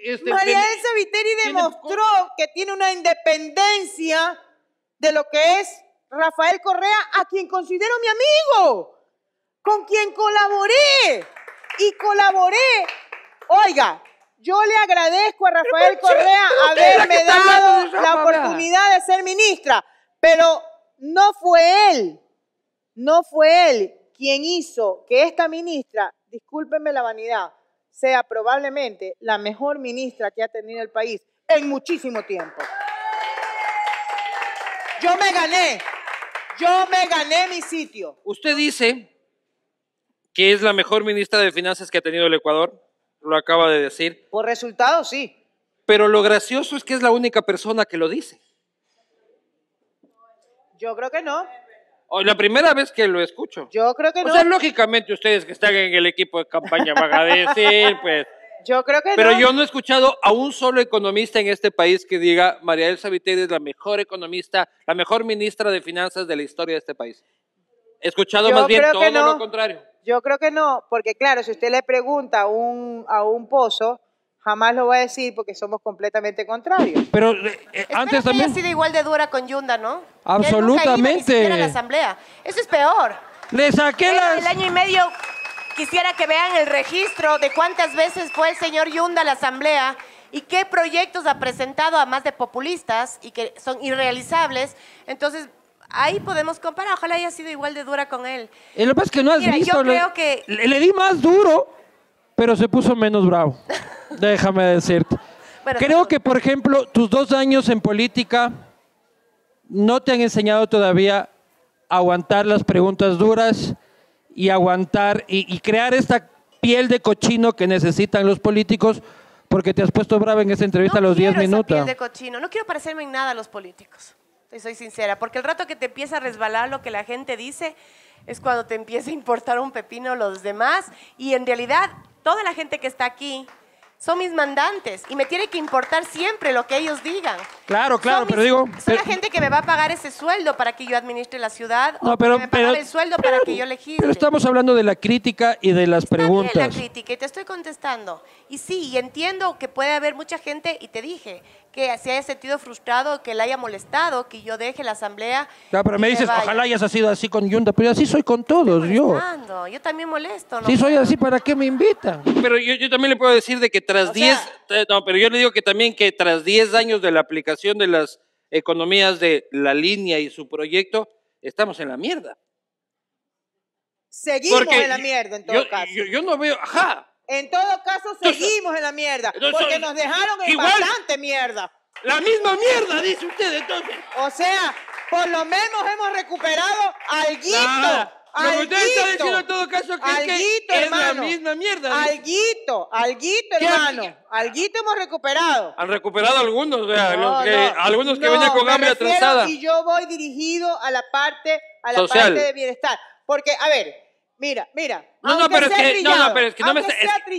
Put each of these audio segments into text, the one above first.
María Elsa Viteri demostró que tiene una independencia de lo que es Rafael Correa, a quien considero mi amigo, con quien colaboré. Oiga, yo le agradezco a Rafael Correa haberme dado la oportunidad de ser ministra, pero no fue él quien hizo que esta ministra, discúlpenme la vanidad, sea probablemente la mejor ministra que ha tenido el país en muchísimo tiempo. Yo me gané mi sitio. Usted dice que es la mejor ministra de Finanzas que ha tenido el Ecuador, lo acaba de decir. Por resultados, sí. Pero lo gracioso es que es la única persona que lo dice. Yo creo que no. La primera vez que lo escucho. Yo creo que no. O sea, lógicamente ustedes que están en el equipo de campaña van a decir, pues... Yo creo que Pero no. yo no he escuchado a un solo economista en este país que diga María Elsa Viteri es la mejor economista, la mejor ministra de Finanzas de la historia de este país. He escuchado más bien todo lo contrario. Yo creo que no, porque claro, si usted le pregunta a un Pozo, jamás lo va a decir porque somos completamente contrarios. Pero antes también... Espero que haya sido igual de dura con Yunda, ¿no? Absolutamente. Que él nunca iba ni siquiera a la asamblea. Eso es peor. Le saqué El año y medio... Quisiera que vean el registro de cuántas veces fue el señor Yunda a la asamblea y qué proyectos ha presentado, además de populistas y que son irrealizables. Entonces, ahí podemos comparar. Ojalá haya sido igual de dura con él. Lo que pasa es que no has visto. Yo creo que... Le di más duro, pero se puso menos bravo. Déjame decirte. Bueno, creo que, por ejemplo, tus 2 años en política no te han enseñado todavía a aguantar las preguntas duras y aguantar y crear esta piel de cochino que necesitan los políticos, porque te has puesto brava en esa entrevista a los 10 minutos. Piel de cochino. No quiero parecerme en nada a los políticos, soy sincera, porque el rato que te empieza a resbalar lo que la gente dice es cuando te empieza a importar un pepino los demás, y en realidad toda la gente que está aquí son mis mandantes y me tiene que importar siempre lo que ellos digan. Claro, pero digo... Son la gente que me va a pagar ese sueldo para que yo administre la ciudad, no, o que me paga el sueldo para que yo legisle. Pero estamos hablando de la crítica y de las preguntas. Está bien la crítica y te estoy contestando. Y sí, y entiendo que puede haber mucha gente, y te dije, que se haya sentido frustrado, que le haya molestado, que yo deje la asamblea. Claro, pero me dices, ojalá hayas sido así con Yunda, pero así soy con todos, yo también molesto, ¿no? Sí, soy así, ¿para qué me invitan? Pero yo también le puedo decir de que tras 10... No, pero yo le digo que también que tras 10 años de la aplicación de las economías de la línea y su proyecto, estamos en la mierda. Seguimos en la mierda, en todo caso. Yo no veo... En todo caso, seguimos en la mierda, porque nos dejaron en bastante mierda. La misma mierda, dice usted, entonces. O sea, por lo menos hemos recuperado alguito. Lo que usted está diciendo en todo caso que es la misma mierda. Alguito, hermano. Alguito hemos recuperado. Han recuperado algunos, o sea, algunos que venían con hambre atrasada. Y yo voy dirigido a la parte de bienestar. Porque, a ver, mira. No, pero es que no me está...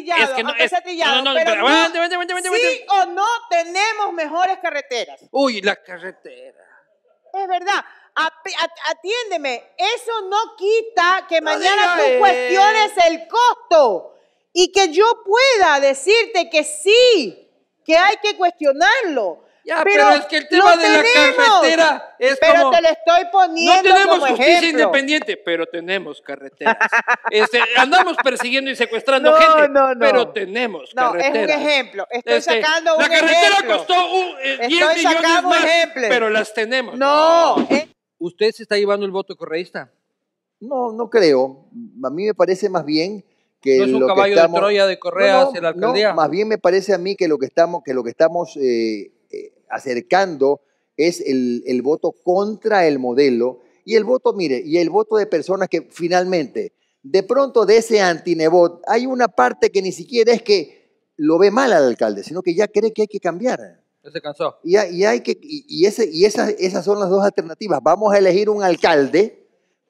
Sí o no tenemos mejores carreteras. Uy, la carretera. Es verdad. Atiéndeme, eso no quita que mañana tú cuestiones el costo y que yo pueda decirte que sí, que hay que cuestionarlo. Pero es que el tema de la carretera es pero te lo estoy poniendo como ejemplo. No tenemos justicia independiente, pero tenemos carreteras. Andamos persiguiendo y secuestrando gente, pero tenemos carreteras. Es un ejemplo. Estoy sacando un ejemplo. La carretera costó 10 millones más, pero las tenemos. ¿Usted se está llevando el voto correísta? No creo. A mí me parece más bien que ¿No es un caballo de Troya de Correa hacia la alcaldía? No, más bien me parece a mí que lo que estamos acercando es el voto contra el modelo y el voto, y el voto de personas que finalmente, de pronto de ese antinebot, hay una parte que ni siquiera es que lo ve mal al alcalde, sino que ya cree que hay que cambiar. Se cansó. Esas son las dos alternativas. Vamos a elegir un alcalde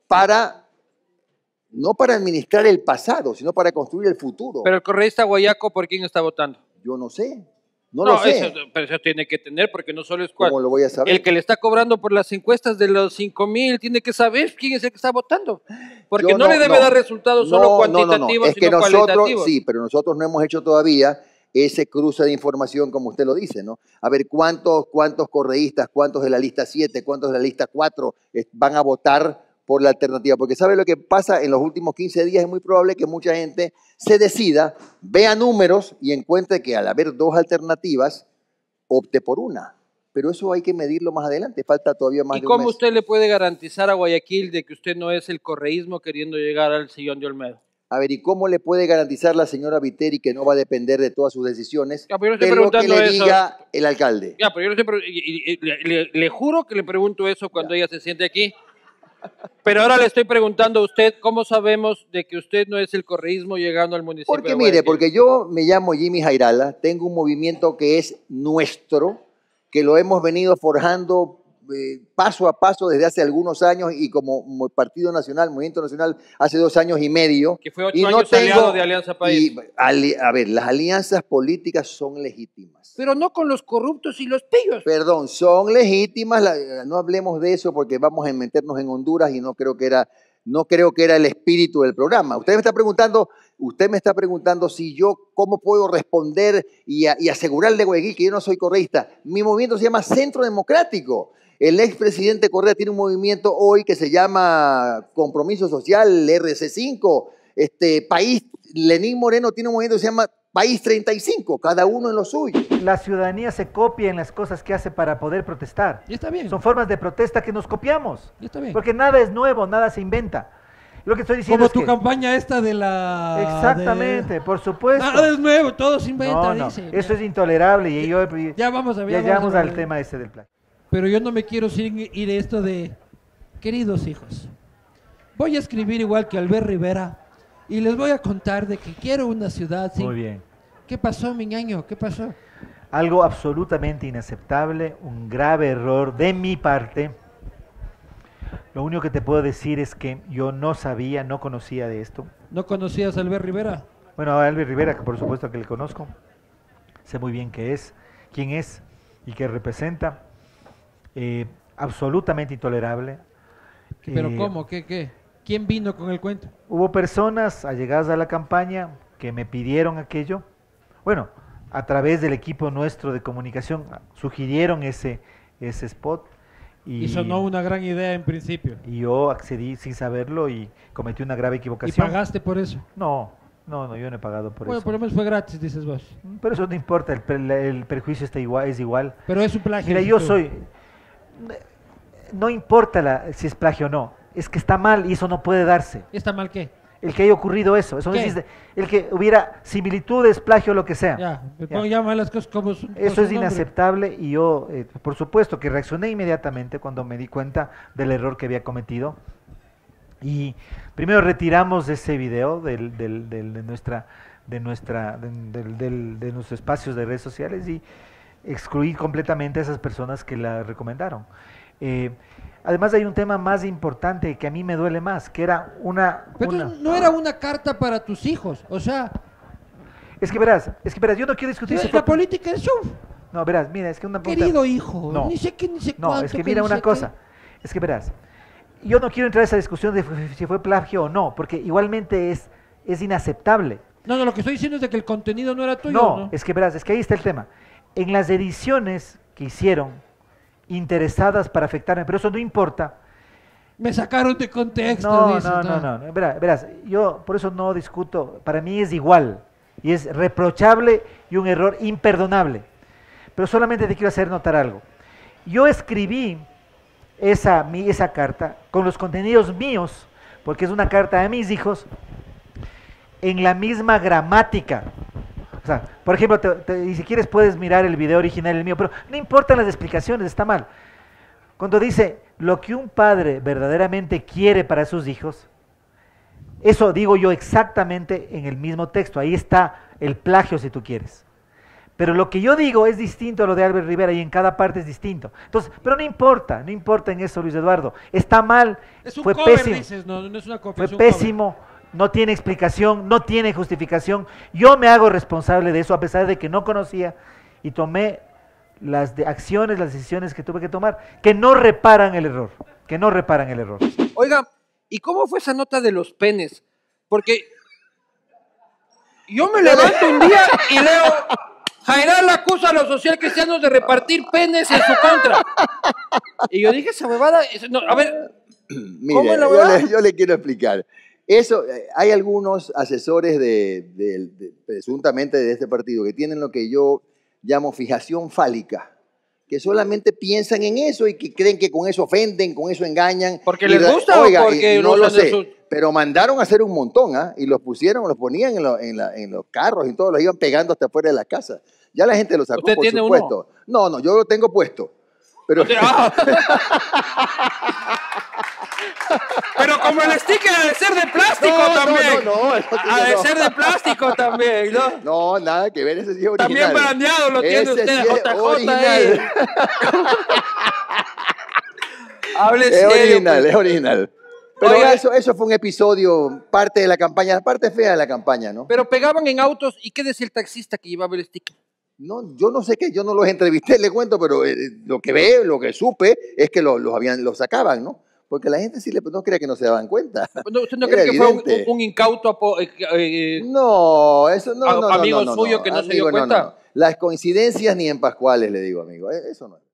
no para administrar el pasado, sino para construir el futuro. Pero el correísta guayaco, ¿por quién está votando? Yo no sé. No lo sé. Pero eso tiene que tener, porque no solo es cuál. ¿Cómo lo voy a saber? El que le está cobrando por las encuestas de los 5,000 tiene que saber quién es el que está votando. Porque no le debe dar resultados solo cuantitativos, sino cualitativos. Sí, pero nosotros no hemos hecho todavía ese cruce de información, como usted lo dice, ¿no? A ver cuántos correístas, cuántos de la lista 7, cuántos de la lista 4 van a votar por la alternativa. Porque ¿sabe lo que pasa? En los últimos 15 días es muy probable que mucha gente se decida, vea números y encuentre que al haber dos alternativas, opte por una. Pero eso hay que medirlo más adelante, falta todavía más de un mes. ¿Y cómo usted le puede garantizar a Guayaquil de que usted no es el correísmo queriendo llegar al sillón de Olmedo? A ver, ¿y cómo le puede garantizar la señora Viteri que no va a depender de todas sus decisiones Ya, pero yo de lo que le diga el alcalde? Ya, pero yo le juro que le pregunto eso cuando ella se siente aquí. Pero ahora le estoy preguntando a usted, ¿cómo sabemos de que usted no es el correísmo llegando al municipio Porque de mire, Guayaquil? porque yo me llamo Jimmy Jairala, tengo un movimiento que es nuestro, que lo hemos venido forjando paso a paso desde hace algunos años y como Partido Nacional, Movimiento Nacional, hace 2 años y medio. Que fue 8 años aliado de Alianza País. A ver, las alianzas políticas son legítimas. Pero no con los corruptos y los pillos. Perdón, son legítimas, no hablemos de eso porque vamos a meternos en Honduras y no creo que era el espíritu del programa. Usted me está preguntando si yo, ¿cómo puedo responder y asegurarle a Guayaquil que yo no soy correísta? Mi movimiento se llama Centro Democrático. El expresidente Correa tiene un movimiento hoy que se llama Compromiso Social, RC5. País, Lenín Moreno tiene un movimiento que se llama País 35, cada uno en lo suyo. La ciudadanía se copia en las cosas que hace para poder protestar. Y está bien. Son formas de protesta que nos copiamos. Y está bien. Porque nada es nuevo, nada se inventa. Lo que estoy diciendo Como es tu que... campaña esta de la... Exactamente, por supuesto. Nada es nuevo, todo se inventa, No, dice. eso es intolerable y yo... Ya vamos a ver. Ya llegamos al tema ese del plagio. Pero yo no me quiero ir esto de, queridos hijos, voy a escribir igual que Albert Rivera y les voy a contar de que quiero una ciudad sin... Muy bien. ¿Qué pasó, mi ñaño? ¿Qué pasó? Algo absolutamente inaceptable, un grave error de mi parte. Lo único que te puedo decir es que yo no sabía, no conocía de esto. ¿No conocías a Albert Rivera? Bueno, a Albert Rivera, que por supuesto que le conozco. Sé muy bien quién es y qué representa. Absolutamente intolerable. ¿Pero cómo? ¿Qué? ¿Quién vino con el cuento? Hubo personas allegadas a la campaña que me pidieron aquello. Bueno, a través del equipo nuestro de comunicación sugirieron ese spot. Y sonó una gran idea en principio. Y yo accedí sin saberlo y cometí una grave equivocación. ¿Y pagaste por eso? No, yo no he pagado por eso. Bueno, por lo menos fue gratis, dices vos. Pero eso no importa, el perjuicio es igual. Pero es un plagio. Mira, yo soy... No importa si es plagio o no, es que está mal y eso no puede darse. ¿Está mal qué? El que haya ocurrido eso no existe. El que hubiera similitudes, plagio, lo que sea. Ya. Llama las cosas como son. Eso es inaceptable y yo, por supuesto, que reaccioné inmediatamente cuando me di cuenta del error que había cometido. Y primero retiramos ese video de nuestros espacios de redes sociales y excluí completamente a esas personas que la recomendaron. Además hay un tema más importante que a mí me duele más, que era Pero no era una carta para tus hijos, o sea... Es que verás, yo no quiero discutir... La política es un... No, verás, mira, es que una... Querido hijo, no, ni sé qué, ni sé cuánto... No, es que mira una cosa, es que verás, yo no quiero entrar a esa discusión de si fue plagio o no, porque igualmente es inaceptable. No, lo que estoy diciendo es de que el contenido no era tuyo. No, es que verás, es que ahí está el tema. En las ediciones que hicieron, interesadas para afectarme, pero eso no importa. Me sacaron de contexto. No. Verás, yo por eso no discuto, para mí es igual, y es reprochable y un error imperdonable. Pero solamente te quiero hacer notar algo. Yo escribí esa carta con los contenidos míos, porque es una carta a mis hijos, en la misma gramática. O sea, por ejemplo, y si quieres puedes mirar el video original, el mío, pero no importan las explicaciones, está mal. Cuando dice lo que un padre verdaderamente quiere para sus hijos, eso digo yo exactamente en el mismo texto, ahí está el plagio si tú quieres. Pero lo que yo digo es distinto a lo de Albert Rivera y en cada parte es distinto. Entonces, pero no importa en eso, Luis Eduardo. Está mal, fue pésimo. Dices, no es una copia, fue pésimo. No tiene explicación, no tiene justificación. Yo me hago responsable de eso a pesar de que no conocía y tomé las acciones, las decisiones que tuve que tomar, que no reparan el error, Oiga, ¿y cómo fue esa nota de los penes? Porque Yo me levanto un día y leo, Jairal acusa a los socialcristianos de repartir penes en su contra. Y yo dije, esa huevada, no, a ver, mire, ¿cómo es la huevada? yo le quiero explicar. Eso, hay algunos asesores presuntamente de este partido que tienen lo que yo llamo fijación fálica, que solamente piensan en eso y que creen que con eso ofenden, con eso engañan. ¿Porque les gusta o porque no lo sé? sus... Pero mandaron a hacer un montón, ¿ah? Y los ponían en los carros y todo, los iban pegando hasta afuera de la casa. Ya la gente lo sacó, ¿Usted por tiene supuesto. uno? No, yo lo tengo puesto. Pero, pero como el sticker ha de ser de plástico también. Ha de ser de plástico también, ¿no? No, nada que ver, ese sí es original. También brandeado lo tiene usted, sí JJ ahí. Hable es serio, original, pues. es original. Pero Oiga, eso fue un episodio, parte de la campaña, parte fea de la campaña, ¿no? Pero pegaban en autos, ¿y qué decía el taxista que llevaba el sticker? No, yo no sé qué, yo no los entrevisté, le cuento, pero lo que supe es que los sacaban, ¿no? Porque la gente sí no cree que no se daban cuenta. ¿Usted no cree que fue un incauto? No, eso no. Amigo suyo que no se dio cuenta. Las coincidencias ni en Pascuales, le digo, amigo. Eso no.